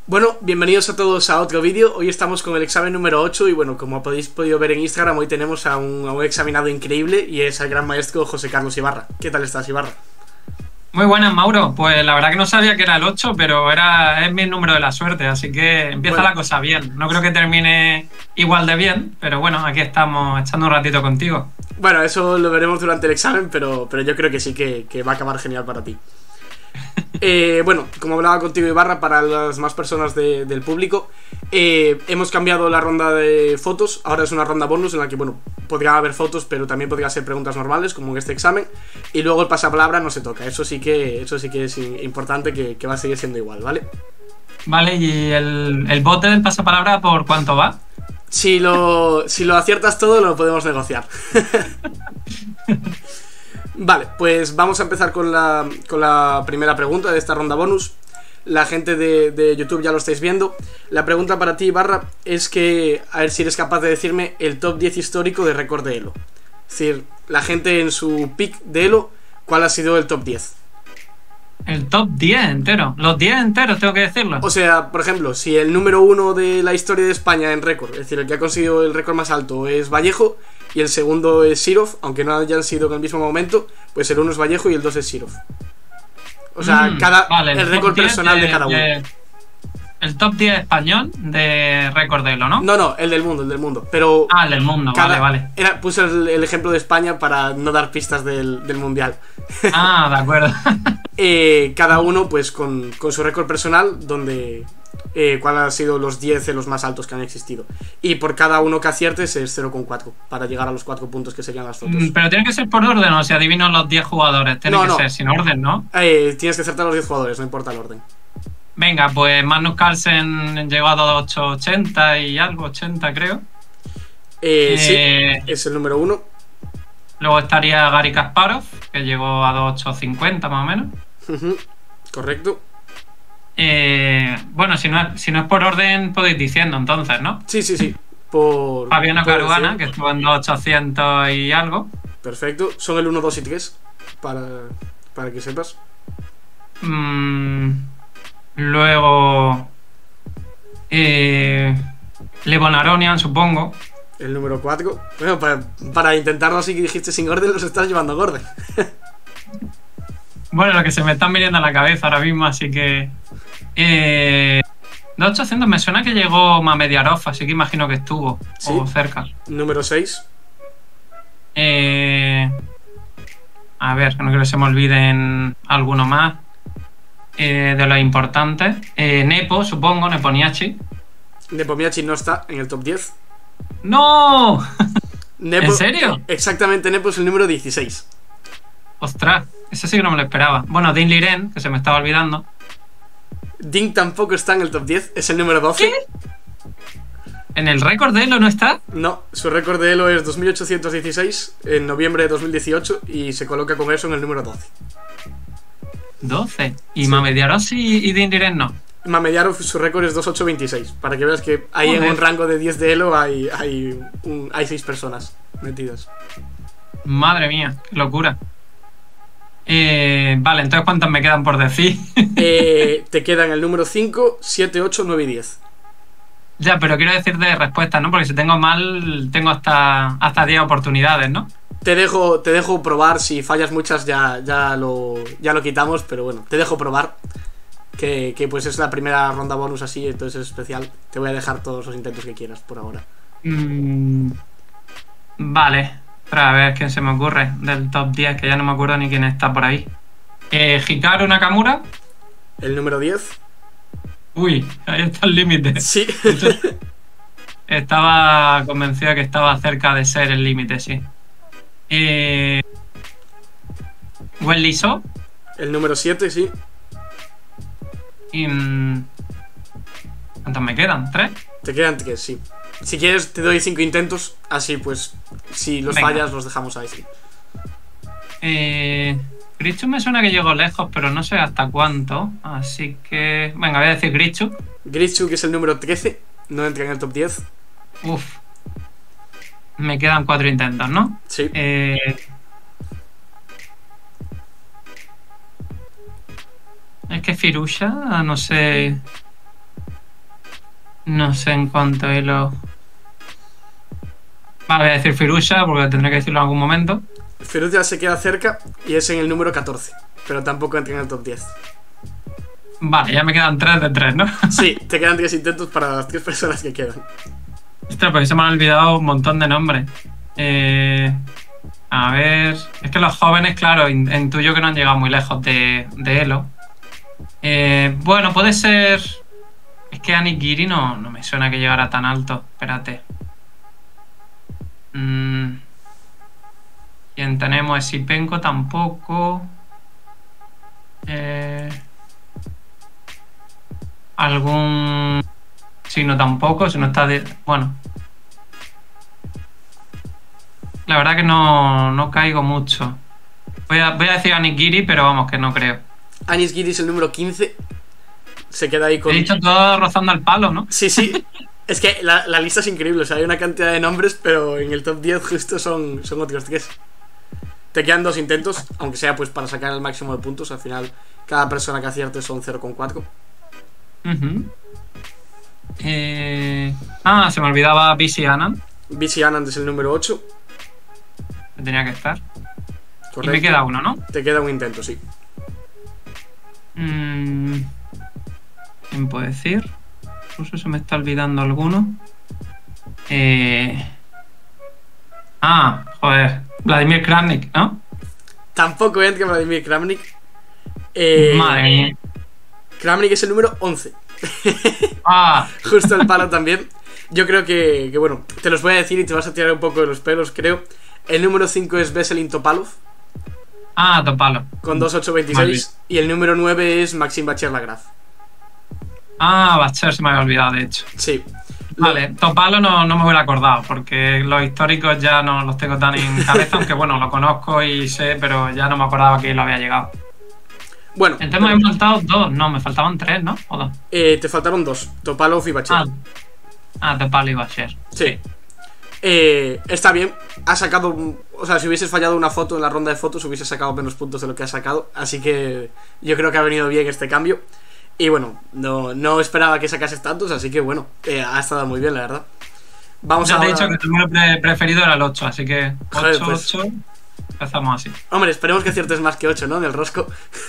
Bueno, bienvenidos a todos a otro vídeo. Hoy estamos con el examen número 8 y bueno, como habéis podido ver en Instagram, hoy tenemos a un examinado increíble y es el gran maestro José Carlos Ibarra. ¿Qué tal estás, Ibarra? Muy buenas, Mauro. Pues la verdad que no sabía que era el 8, pero es mi número de la suerte, así que empieza Bueno, la cosa bien. No creo que termine igual de bien, pero bueno, aquí estamos echando un ratito contigo. bueno, eso lo veremos durante el examen, pero yo creo que sí que va a acabar genial para ti. Bueno, como hablaba contigo, Ibarra, para las más personas del público, hemos cambiado la ronda de fotos. Ahora es una ronda bonus en la que, bueno, podría haber fotos, pero también podría ser preguntas normales, como en este examen. Y luego el pasapalabra no se toca. Eso sí que es importante, que va a seguir siendo igual, ¿vale? Vale, ¿y el bote del pasapalabra por cuánto va? Si lo aciertas todo, lo podemos negociar. Vale, pues vamos a empezar con la primera pregunta de esta ronda bonus. La gente de YouTube ya lo estáis viendo. La pregunta para ti, Ibarra, es que a ver si eres capaz de decirme el top 10 histórico de récord de Elo. Es decir, la gente en su pick de Elo, ¿cuál ha sido el top 10? El top 10 entero. Los 10 enteros, tengo que decirlo. O sea, por ejemplo, si el número 1 de la historia de España en récord, es decir, el que ha conseguido el récord más alto es Vallejo y el segundo es Sirov, aunque no hayan sido en el mismo momento, pues el 1 es Vallejo y el 2 es Sirov. O sea, vale, el récord personal de cada uno. El top 10 español de récord de Elo, ¿no? No, el del mundo. Pero el del mundo, vale. Puse el ejemplo de España para no dar pistas del mundial. De acuerdo. Cada uno, pues, con su récord personal, donde cuál han sido los 10 de los más altos que han existido. Y por cada uno que aciertes es 0,4 para llegar a los 4 puntos que serían las fotos. Pero tiene que ser por orden, o sea, adivino los 10 jugadores. Tiene que ser sin orden, ¿no? Tienes que acertar los 10 jugadores, no importa el orden. Venga, pues Magnus Carlsen llegó a 2,880 y algo, 80 creo. Sí, es el número 1. Luego estaría Gary Kasparov, que llegó a 2,850 más o menos. Correcto. Bueno, si no es por orden, podéis diciendo entonces, ¿no? Sí. Fabiano Caruana, que estuvo en 2,800 y algo. Perfecto. Son el 1, 2 y 3, para que sepas. Luego Levon Aronian, supongo. El número 4. Bueno, para intentarlo así que dijiste sin orden, los estás llevando a orden. Bueno, lo que se me están viniendo a la cabeza ahora mismo, así que 2,800 me suena que llegó Mamediarov, así que imagino que estuvo, ¿sí? O cerca. Número 6. A ver, que no quiero que se me olviden alguno más de los importantes. Nepo, supongo, Neponiachi. Nepomniachtchi no está en el top 10. ¡No! Nepo, ¿en serio? Exactamente, Nepo es el número 16. Ostras, eso sí que no me lo esperaba. Bueno, Dean Liren, que se me estaba olvidando. Ding tampoco está en el top 10, es el número 12. ¿Qué? ¿En el récord de Elo no está? No, su récord de Elo es 2816 en noviembre de 2018 y se coloca con eso en el número 12. 12. ¿Y sí. Mamediarov y Dean Liren no? Mamediarov, su récord es 2826. Para que veas que ahí en un rango de 10 de Elo hay 6 personas metidas. Madre mía, qué locura. Vale, entonces ¿cuántas me quedan por decir? Te quedan el número 5, 7, 8, 9 y 10. Ya, pero quiero decir de respuestas, ¿no? Porque si tengo mal, tengo hasta 10 oportunidades, ¿no? Te dejo probar. Si fallas muchas ya lo quitamos. Pero bueno, te dejo probar. Que pues es la primera ronda bonus así, entonces es especial. Te voy a dejar todos los intentos que quieras por ahora. Vale. Pero a ver quién se me ocurre del top 10, que ya no me acuerdo ni quién está por ahí. Hikaru Nakamura. El número 10. Uy, ahí está el límite. Sí. Estaba convencido que estaba cerca de ser el límite, sí. Wesley So. El número 7, sí. ¿Cuántos me quedan? ¿3? Te quedan 3, sí. Si quieres te doy 5 intentos. Así pues, si los fallas los dejamos ahí, sí. Grichu me suena que llegó lejos, pero no sé hasta cuánto. Así que... venga, voy a decir Grichu. Grichu, que es el número 13. No entra en el top 10. Uf. Me quedan 4 intentos, ¿no? Sí. Es que Firusha, no sé. No sé en cuánto Elo. Vale, voy a decir Firusha porque tendré que decirlo en algún momento. Firuza se queda cerca y es en el número 14, pero tampoco entra en el top 10. Vale, ya me quedan 3 de 3, ¿no? Sí, te quedan 3 intentos para las 3 personas que quedan. Ostras, pues se me han olvidado un montón de nombres. A ver. Es que los jóvenes, claro, intuyo que no han llegado muy lejos de Elo. Bueno, puede ser. Es que Anigiri no me suena que llegara tan alto. Espérate. ¿Quién tenemos? Sipenko tampoco. Algún. Si no tampoco, si no está de. Bueno. La verdad que no caigo mucho. Voy a decir Anigiri, pero vamos, que no creo. Anis Giri es el número 15. Se queda ahí con. He dicho todo rozando al palo, ¿no? Sí, sí. Es que la lista es increíble. O sea, hay una cantidad de nombres, pero en el top 10 justo son otros 3. Te quedan 2 intentos, aunque sea pues para sacar el máximo de puntos. Al final, cada persona que acierte son 0,4. Se me olvidaba BC Anand. BC Anand es el número 8. Que tenía que estar. Correcto. Y me queda uno, ¿no? Te queda un intento, sí. ¿Quién puedo decir? Incluso se me está olvidando alguno. Joder. Vladimir Kramnik, ¿no? Tampoco entra Vladimir Kramnik. Madre mía. Kramnik es el número 11. Justo el palo también. Yo creo que, bueno, te los voy a decir y te vas a tirar un poco de los pelos, creo. El número 5 es Veselin Topalov. Topalov. Con 2.826. Y el número 9 es Maxim Bacher-Lagrave. Bacher se me había olvidado, de hecho. Sí. Vale, Topalov no me hubiera acordado, porque los históricos ya no los tengo tan en cabeza, aunque bueno, lo conozco y sé, pero ya no me acordaba que lo había llegado. Bueno. Entonces me habían faltado 2, no, me faltaban 3, ¿no? ¿O 2? Te faltaron 2, Topalov y Bacher. Topalov y Bacher. Sí. Está bien. Ha sacado. O sea, si hubieses fallado una foto en la ronda de fotos, hubieses sacado menos puntos de lo que has sacado. Así que yo creo que ha venido bien este cambio. Y bueno, no esperaba que sacases tantos, así que bueno, ha estado muy bien, la verdad. Vamos a. Ya te he dicho que tu número preferido era el 8, así que 8, Joder, pues. 8. Empezamos así. Hombre, esperemos que aciertes más que 8, ¿no? En el rosco.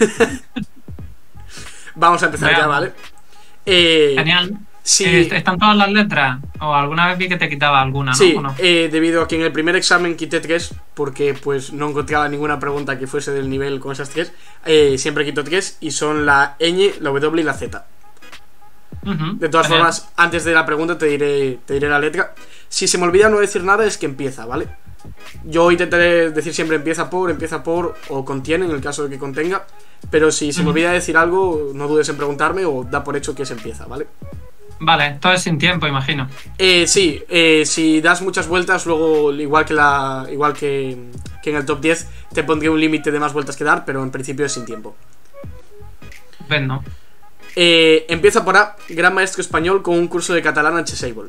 Vamos a empezar ya, ¿vale? Genial. Sí. ¿Están todas las letras? ¿O alguna vez vi que te quitaba alguna, no? Sí, ¿O no? debido a que en el primer examen quité 3, porque pues no encontraba ninguna pregunta que fuese del nivel con esas 3, siempre quito 3 y son la ñ, la w y la z. De todas formas, antes de la pregunta te diré la letra. Si se me olvida no decir nada es que empieza, ¿vale? Yo intentaré decir siempre empieza por o contiene en el caso de que contenga, pero si se me olvida decir algo no dudes en preguntarme o da por hecho que se empieza, ¿vale? Vale, todo es sin tiempo, imagino. Sí, si das muchas vueltas, luego, igual que en el top 10, te pondré un límite de más vueltas que dar, pero en principio es sin tiempo. Ven, ¿no? Empieza por A, gran maestro español con un curso de catalán en Chessable.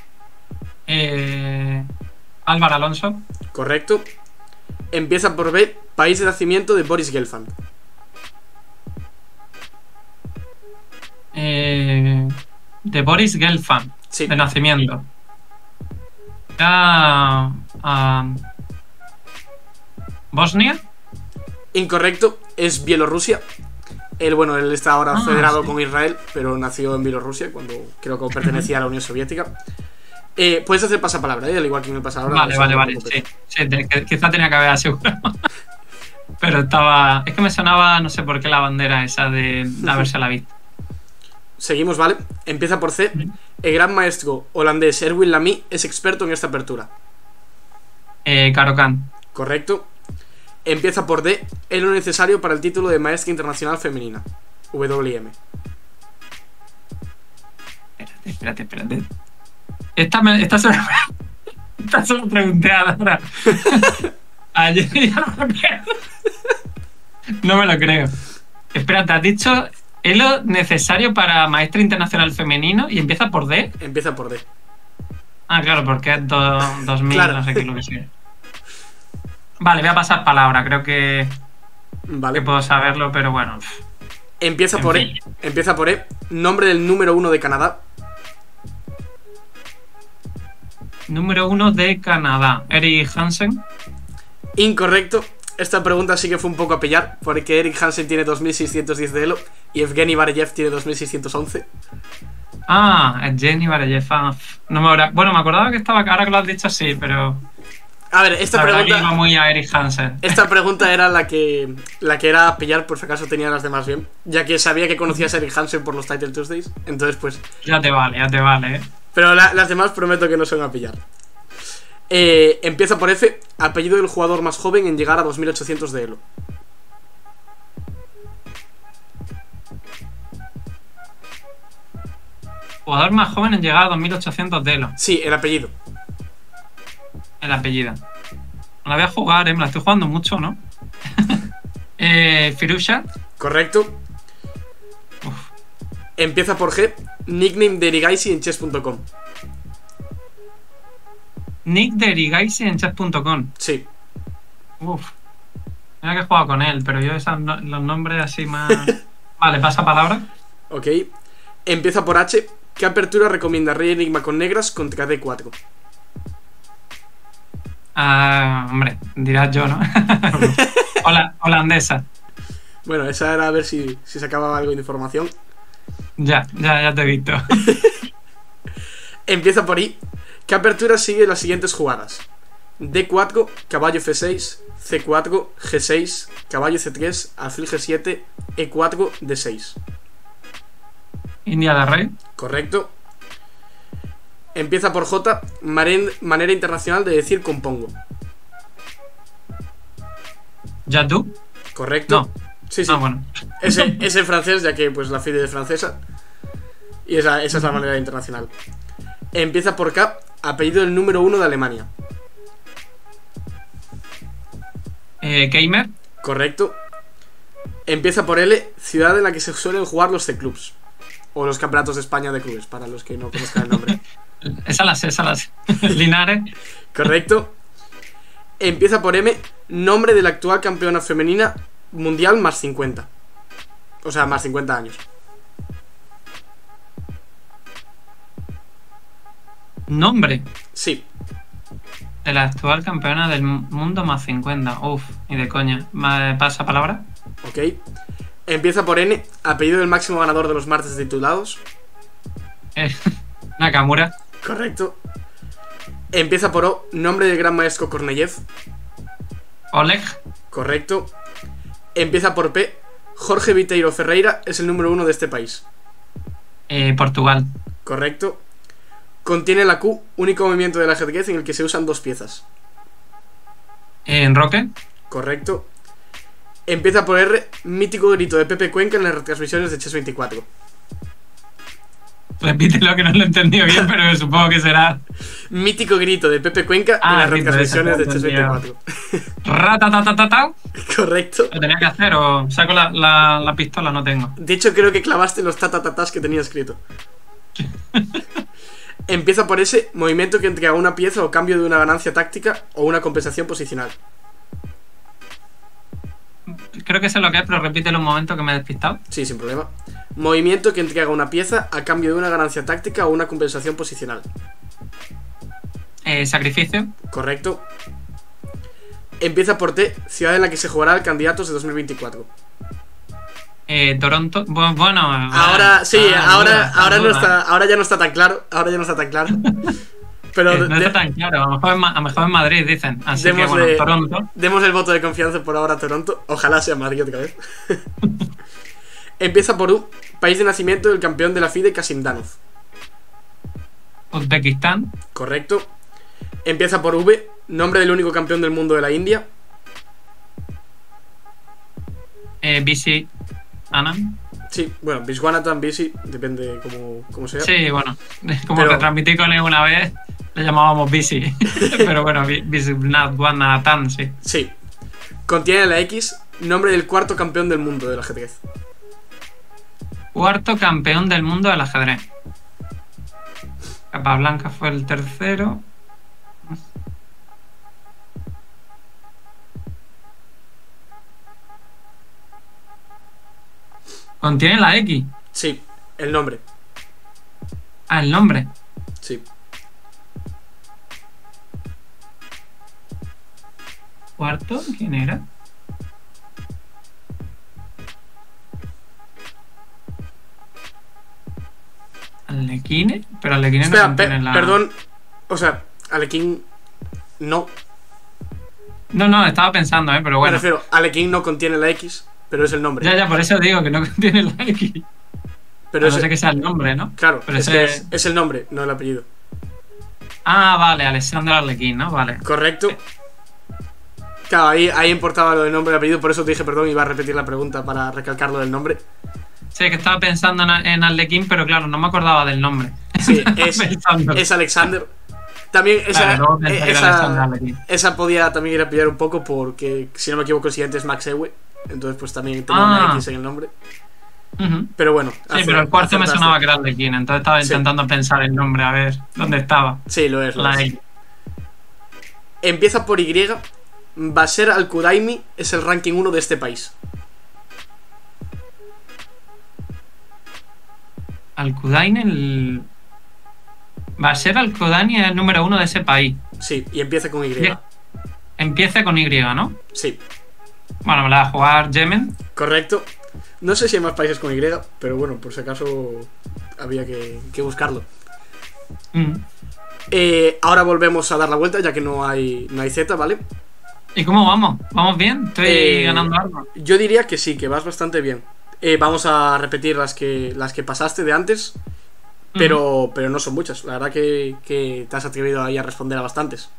Álvaro Alonso. Correcto. Empieza por B, país de nacimiento de Boris Gelfand. De Boris Gelfand, sí. De nacimiento. ¿Bosnia? Incorrecto, es Bielorrusia. Él está ahora federado sí. con Israel, pero nació en Bielorrusia cuando creo que pertenecía a la Unión Soviética. Puedes hacer pasapalabra, al igual que en el pasapalabra. Vale, sí, quizá tenía que haber asegurado. Pero estaba. Es que me sonaba, no sé por qué, la bandera esa de haberse la visto. Seguimos, ¿vale? Empieza por C. El gran maestro holandés Erwin Lamy es experto en esta apertura. Caro-Kann. Correcto. Empieza por D. Es lo necesario para el título de maestra internacional femenina. WM. Espérate. Esta se lo pregunté a Dora. Ayer ya no me lo creo. Espérate, has dicho... ¿Es lo necesario para maestra internacional femenino y empieza por D? Empieza por D. Claro, porque es 2000, claro. No sé qué es lo que sea. Vale, voy a pasar palabra, creo que puedo saberlo, pero bueno. Empieza por E. Nombre del número 1 de Canadá. Número 1 de Canadá. Erik Hansen. Incorrecto. Esta pregunta sí que fue un poco a pillar, porque Erik Hansen tiene 2610 de elo y Evgeny Vareyev tiene 2611. Ah, Evgeny Vareyev. No bueno, me acordaba que estaba, ahora que lo has dicho sí, pero... A ver, esta la verdad pregunta... que iba muy a Erik Hansen. Esta pregunta era la que era a pillar, por si acaso tenía las demás bien, ya que sabía que conocías a Erik Hansen por los Title Tuesdays, entonces pues... Ya te vale, ¿eh? Pero las demás prometo que no son a pillar. Empieza por F, apellido del jugador más joven en llegar a 2800 de elo. Jugador más joven en llegar a 2800 de elo. Sí, el apellido. El apellido. No la voy a jugar, me la estoy jugando mucho, ¿no? Firusha. Correcto. Uf. Empieza por G, nickname de Erigaisi en chess.com. Nick de Erigaisi en chess.com. Sí. Uf. Mira que he jugado con él, pero yo los nombres así más... Vale, pasa palabra. Ok. Empieza por H, ¿qué apertura recomienda Rey Enigma con negras contra D4? Hombre, dirás yo, ¿no? Holandesa. Bueno, esa era a ver si se acababa algo de información. Ya te he visto. Empieza por I, ¿qué apertura sigue las siguientes jugadas? D4, caballo F6, C4, G6, caballo C3, alfil G7, E4, D6. India de Rey. Correcto. Empieza por J, manera internacional de decir compongo. Jadou. Correcto. No. Sí. Bueno. Es en francés, ya que pues la FIDE es francesa. Y esa es la manera internacional. Empieza por K, apellido del número 1 de Alemania. Keimer. Correcto. Empieza por L, ciudad en la que se suelen jugar los C-Clubs. O los campeonatos de España de clubes, para los que no conozcan el nombre. Esa la sé. Linares. Correcto. Empieza por M, nombre de la actual campeona femenina mundial más 50. O sea, más 50 años. Nombre. Sí. De la actual campeona del mundo más 50. Uf, ni de coña. ¿Pasa palabra? Ok. Empieza por N, apellido del máximo ganador de los martes titulados. Nakamura. Correcto. Empieza por O, nombre del gran maestro Korneyev. Oleg. Correcto. Empieza por P, Jorge Viteiro Ferreira es el número 1 de este país. Portugal. Correcto. Contiene la Q, único movimiento del ajedrez en el que se usan dos piezas. Roque. Correcto. Empieza por R, mítico grito de Pepe Cuenca en las retransmisiones de Chess24. Repítelo que no lo he entendido bien, pero supongo que será... Mítico grito de Pepe Cuenca en las retransmisiones de Chess24. Ratatatatata. Correcto. ¿Lo tenía que hacer o saco la pistola? No tengo. De hecho, creo que clavaste los tatatatas que tenía escrito. Empieza por S, movimiento que entrega una pieza o cambio de una ganancia táctica o una compensación posicional. Creo que sé lo que es, pero repítelo un momento que me he despistado. Sí, sin problema. Movimiento que entrega una pieza a cambio de una ganancia táctica o una compensación posicional. Sacrificio. Correcto. Empieza por T, ciudad en la que se jugará el Candidatos de 2024. Toronto. Bueno. Ahora sí, ahora duda. ya no está tan claro. Ahora ya no está tan claro. Pero no está tan claro. A lo mejor en Madrid dicen. Así que bueno, Toronto. Demos el voto de confianza por ahora a Toronto. Ojalá sea Madrid otra vez. Empieza por U, país de nacimiento del campeón de la FIDE Kasimdanov. Uzbekistán. Correcto. Empieza por V, nombre del único campeón del mundo de la India. BC Anand. Sí, bueno, Viswanathan, BC, depende cómo sea. Sí, bueno, como retransmití con él una vez, le llamábamos BC. Pero bueno, Viswanathan, sí. Sí. Contiene la X, nombre del cuarto campeón del mundo del ajedrez. Cuarto campeón del mundo del ajedrez. Capablanca fue el tercero. ¿Contiene la X? Sí, el nombre. Ah, el nombre. Sí. ¿Cuarto? ¿Quién era? ¿Arlequine? Pero Arlequine no Espera, contiene la... perdón. O sea, Alekin no. No, estaba pensando, pero Me bueno. refiero, Alekin no contiene la X, pero es el nombre. Ya, por eso digo que no contiene la X. Pero A no sé que sea el nombre, ¿no? Claro, pero es el nombre, no el apellido. Ah, vale, Alexander Arlequín, ¿no? Vale. Correcto. Claro, ahí importaba lo del nombre y el apellido, por eso te dije perdón, iba a repetir la pregunta para recalcar lo del nombre. Sí, que estaba pensando en Arlequín, pero claro, no me acordaba del nombre. Sí, es Alexander. También esa podía también ir a pillar un poco porque, si no me equivoco, el siguiente es Max Ewe. Entonces pues también tenía una X en el nombre. Pero bueno. Sí, pero el cuarto me sonaba que era Arlequín, entonces estaba intentando pensar el nombre, a ver dónde estaba. Sí, lo es. La X. Empieza por Y. Bashar al-Quraimi es el ranking 1 de este país. Al-Quraini, Bashar al-Quraimi es el número 1 de ese país. Sí, y empieza con Y. Empieza con Y, ¿no? Sí. Bueno, me la va a jugar Yemen. Correcto. No sé si hay más países con Y, pero bueno, por si acaso había que buscarlo. Ahora volvemos a dar la vuelta, ya que no hay Z, ¿vale? ¿Y cómo vamos? ¿Vamos bien? ¿Estoy ganando algo? Yo diría que sí, que vas bastante bien. Vamos a repetir las que pasaste de antes, pero no son muchas. La verdad que te has atrevido ahí a responder a bastantes.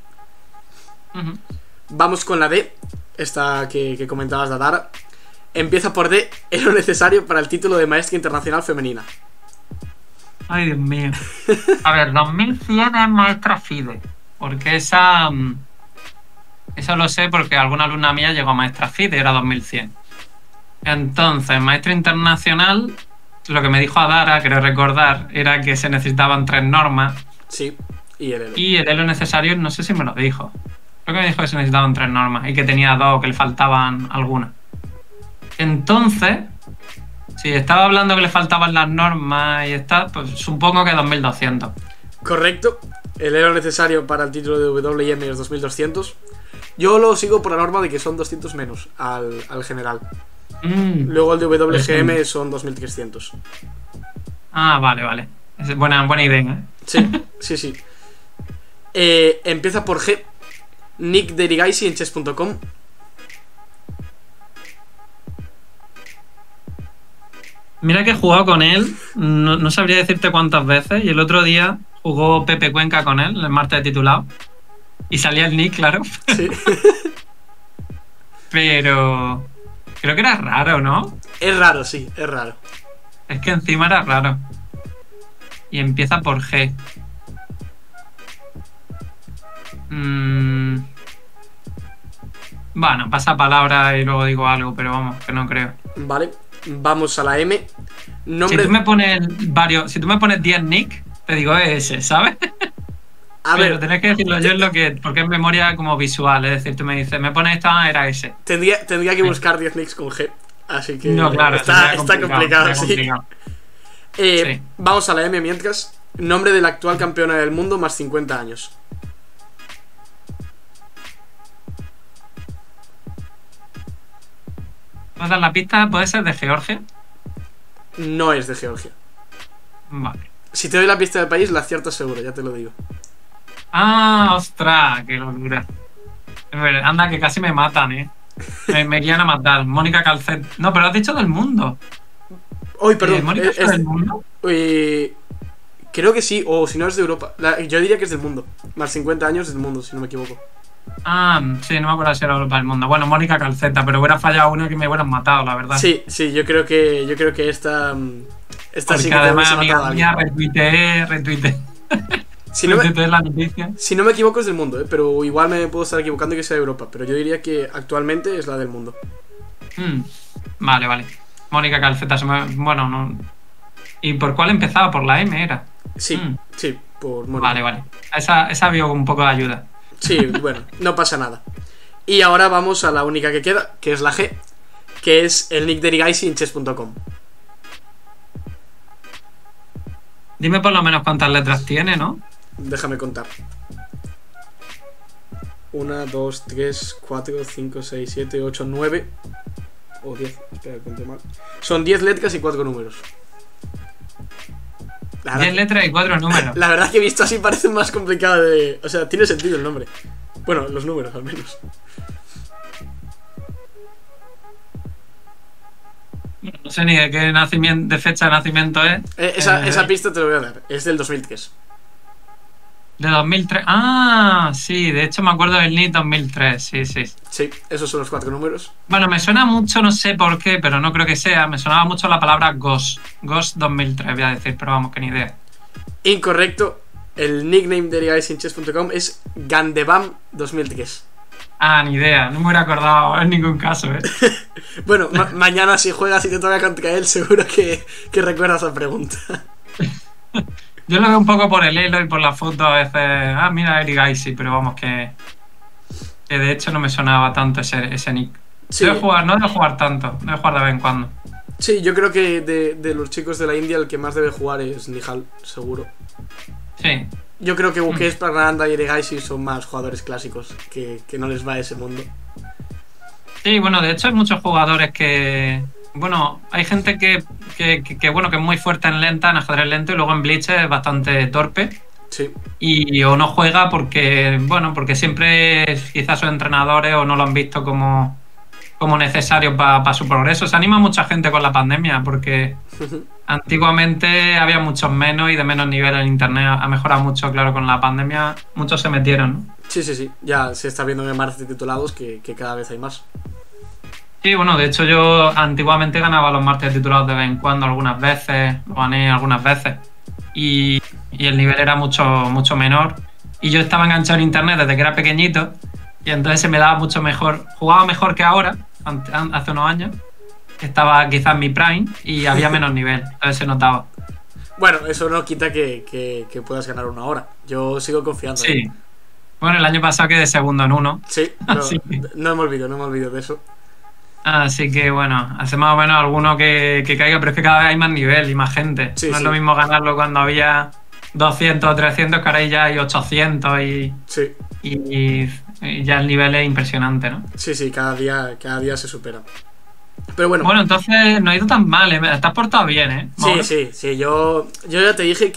Vamos con la D, esta que comentabas de Adara. Empieza por D, es lo necesario para el título de maestra internacional femenina. Ay, Dios mío. A ver, 2100 es maestra FIDE, porque esa... Eso lo sé porque alguna alumna mía llegó a maestra FIDE, era 2100. Entonces, maestra internacional, lo que me dijo Adara, creo recordar, era que se necesitaban 3 normas. Sí, y el ELO. Y el ELO necesario, no sé si me lo dijo. Creo que me dijo que se necesitaban 3 normas y que tenía 2, que le faltaban algunas. Entonces, si estaba hablando que le faltaban las normas y pues supongo que 2200. Correcto, el ELO necesario para el título de WM es 2200. Yo lo sigo por la norma de que son 200 menos al general. Luego el de WGM son 2300. Ah, vale. Es buena idea, ¿eh? Sí. Empieza por G. Nick Derigaisi en chess.com. Mira que he jugado con él, no sabría decirte cuántas veces, y el otro día jugó Pepe Cuenca con él, el martes de titulado, y salía el nick, claro. Sí. Pero creo que era raro, ¿no? Es raro, sí, es raro. Es que encima era raro. Y empieza por G. Bueno, pasa palabra y luego digo algo, pero vamos, que no creo. Vale, vamos a la M. Si tú me pones 10 nick, te digo ese, ¿sabes? Pero tenés que decirlo yo porque es memoria como visual, es decir, tú me dices, me pones esta, era ese. Tendría que buscar 10 nicks con G, así que no, claro, está complicado, sí. Sí. Vamos a la M mientras. Nombre de la actual campeona del mundo más 50 años. ¿Puedes dar la pista? ¿Puede ser de Georgia? No es de Georgia. Vale. Si te doy la pista del país, la aciertas seguro, ya te lo digo. Ah, ostras, qué locura. Anda, que casi me matan, me quieren a matar. Mónica Calcet. No, pero has dicho del mundo. Uy, perdón. ¿Mónica es del mundo? Creo que sí, o si no es de Europa. Yo diría que es del mundo. Más 50 años es del mundo, si no me equivoco. Ah, sí, no me acuerdo si era Europa del mundo. Bueno, Mónica Calceta, pero hubiera fallado una que me hubieran matado, la verdad. Sí, yo creo que esta porque sí que además, te amiga mía, retuiteé. Si no, la noticia. Si no me equivoco es del mundo, pero igual me puedo estar equivocando y que sea de Europa. Pero yo diría que actualmente es la del mundo. Vale. Mónica Calceta, bueno, no. ¿Y por cuál empezaba? ¿Por la M era? Sí, por Mónica. Vale. Esa vio un poco de ayuda. Sí, bueno, no pasa nada. Y ahora vamos a la única que queda, que es la G, que es el nick de Erigaisi en chess.com. Dime por lo menos cuántas letras tiene, ¿no? Déjame contar. 1, 2, 3, 4, 5, 6, 7, 8, 9 o 10, espera, cuento mal. Son 10 letras y 4 números. 10 letras y 4 números. La verdad que visto así parece más complicado de... O sea, tiene sentido el nombre. Bueno, los números al menos. No sé ni de qué nacimiento, de fecha de nacimiento es. Esa pista te lo voy a dar. Es del 2003. De 2003. Ah, sí, de hecho me acuerdo del NIT 2003. Sí. Sí, esos son los 4 números. Bueno, me suena mucho, no sé por qué, pero no creo que sea. Me sonaba mucho la palabra Ghost. Ghost 2003, voy a decir, pero vamos, que ni idea. Incorrecto. El nickname de erigaisinchess.com es Gandebam 2003. Ah, ni idea, no me hubiera acordado en ningún caso, Bueno, mañana si juegas y te toca contra él, seguro que recuerdas la pregunta. Yo lo veo un poco por el elo y por la foto a veces. Ah, mira, Erigaisi, pero vamos, que de hecho no me sonaba tanto ese nick. Sí. No debo jugar tanto, debo jugar de vez en cuando. Sí, yo creo que de los chicos de la India el que más debe jugar es Nihal, seguro. Sí. Yo creo que Buques, Prananda y Erigaisi son más jugadores clásicos, que no les va a ese mundo. Sí, bueno, de hecho hay muchos jugadores que... Bueno, hay gente que bueno, que es muy fuerte en lenta, en ajedrez lento, y luego en Blitz es bastante torpe. Sí. Y o no juega porque siempre quizás sus entrenadores o no lo han visto como necesario para su progreso. Se anima mucha gente con la pandemia porque antiguamente había muchos menos y de menos nivel en internet. Ha mejorado mucho, claro, con la pandemia. Muchos se metieron, ¿no? Sí. Ya se está viendo en martes de titulados que cada vez hay más. Sí, bueno, de hecho yo antiguamente ganaba los martes titulados de vez en cuando, algunas veces, lo gané algunas veces. Y el nivel era mucho menor. Y yo estaba enganchado en internet desde que era pequeñito. Y entonces se me daba mucho mejor. Jugaba mejor que ahora, hace unos años. Estaba quizás en mi prime y había menos nivel. Entonces se notaba. Bueno, eso no quita que puedas ganar una hora. Yo sigo confiando. Sí. Bueno, el año pasado quedé segundo en uno. Sí, no me olvido de eso. Así que bueno, hace más o menos alguno que caiga, pero es que cada vez hay más nivel y más gente. Sí, no es lo mismo ganarlo cuando había 200 o 300, que ahora ya hay 800 y ya el nivel es impresionante, ¿no? Sí, cada día se supera. Pero bueno. Bueno, entonces no ha ido tan mal, ¿eh? Te has portado bien, ¿eh? Sí, yo ya te dije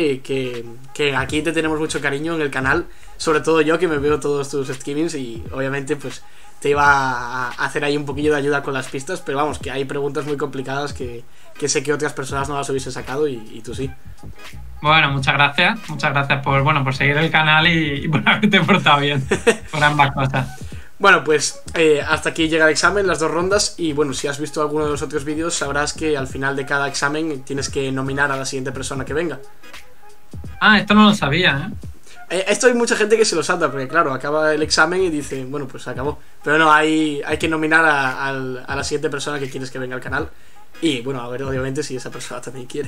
que aquí te tenemos mucho cariño en el canal, sobre todo yo que me veo todos tus streamings y obviamente pues te iba a hacer ahí un poquillo de ayuda con las pistas, pero vamos, que hay preguntas muy complicadas que sé que otras personas no las hubiesen sacado y tú sí. Bueno, muchas gracias por seguir el canal y por haberte portado bien por ambas cosas. Bueno, pues hasta aquí llega el examen, las 2 rondas. Y bueno, si has visto alguno de los otros vídeos sabrás que al final de cada examen tienes que nominar a la siguiente persona que venga. Ah, esto no lo sabía, Esto hay mucha gente que se lo salta porque claro, acaba el examen y dice, bueno, pues se acabó. Pero no, hay que nominar a la siguiente persona que quieres que venga al canal. Y bueno, a ver obviamente si esa persona también quiere.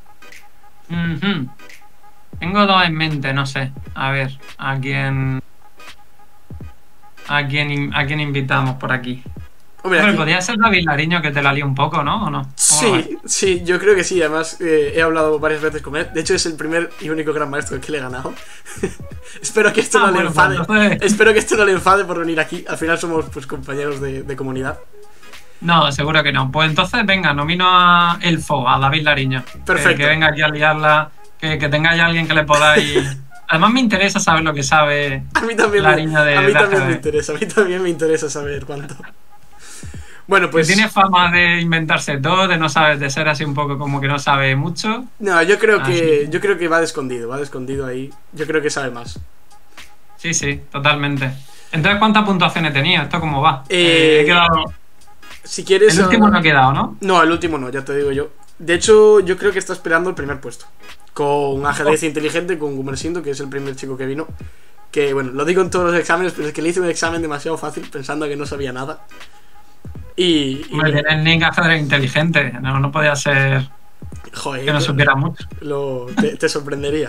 Tengo 2 en mente, no sé. A ver, ¿a quién invitamos por aquí? Hombre, podría ser David Lariño, que te la lío un poco, ¿no? ¿O no? Sí, yo creo que sí. Además, he hablado varias veces con él. De hecho, es el primer y único gran maestro que le he ganado. Espero que esto no le enfade. Espero que esto no le enfade por venir aquí. Al final somos pues compañeros de comunidad. No, seguro que no. Pues entonces, venga, nomino a Elfo, a David Lariño. Perfecto. Que venga aquí a liarla. Que tengáis a alguien que le podáis... Además me interesa saber lo que sabe Lariño de... A mí también me interesa saber cuánto. Bueno, pues... Tiene fama de inventarse todo, de no saber, de ser así un poco como que no sabe mucho. No, yo creo que va de escondido ahí. Yo creo que sabe más. Sí, totalmente. Entonces, ¿cuántas puntuaciones tenía? ¿Esto cómo va? He quedado... Si quieres... El último no ha quedado, ¿no? No, el último no, ya te digo yo. De hecho, yo creo que está esperando el primer puesto. Con ajedrez inteligente, con Gumersindo, que es el primer chico que vino. Que bueno, lo digo en todos los exámenes, pero es que le hice un examen demasiado fácil pensando que no sabía nada. Y el nick ajedrez inteligente, no podía ser. Joder, que no supiera mucho. Te sorprendería.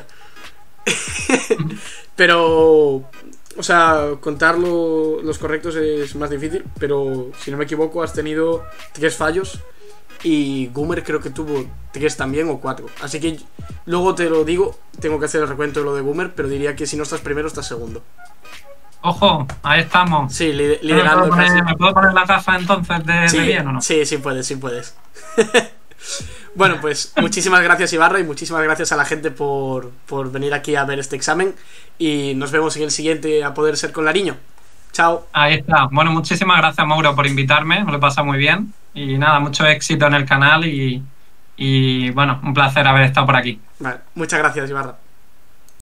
Pero, o sea, contar los correctos es más difícil, pero si no me equivoco has tenido 3 fallos y Gumer creo que tuvo 3 también o 4. Así que luego te lo digo, tengo que hacer el recuento de lo de Gumer, pero diría que si no estás primero estás segundo. Ojo, ahí estamos. Sí, liderando casi. ¿Me puedo poner las gafas entonces Sí, de bien o no? sí, sí puedes, sí puedes. Bueno, pues muchísimas gracias, Ibarra, y muchísimas gracias a la gente por venir aquí a ver este examen. Y nos vemos en el siguiente A Poder Ser con Lariño. Chao. Ahí está. Bueno, muchísimas gracias, Mauro, por invitarme. Me lo he pasado muy bien. Y nada, mucho éxito en el canal y bueno, un placer haber estado por aquí. Vale, muchas gracias, Ibarra.